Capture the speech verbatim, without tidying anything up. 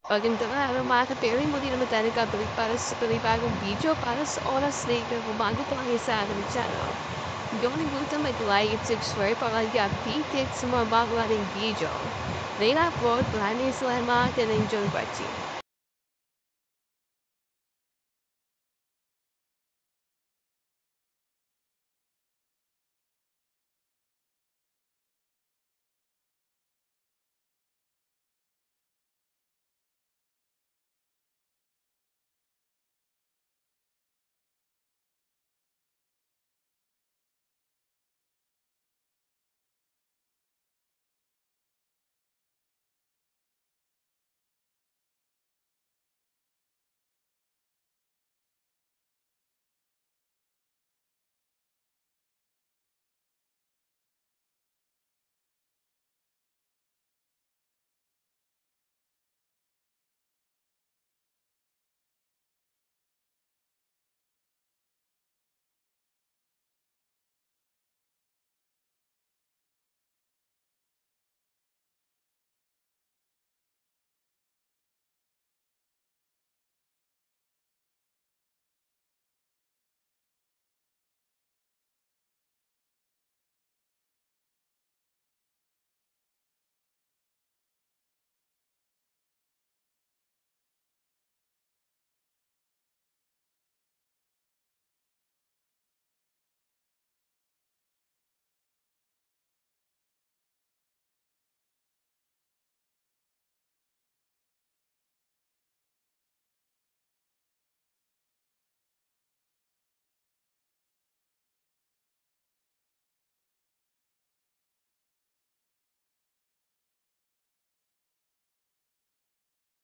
Magandang araw mga ka-Terry, muli naman tayo nagkabalik para sa panibagong video para sa oras na ito. Kung bago pa kayo sa ating channel, huwag niyo kalimutan mag-like at subscribe para lagi updated sa mga bago nating video. Na ina-upload, maraming salamat and enjoy watching.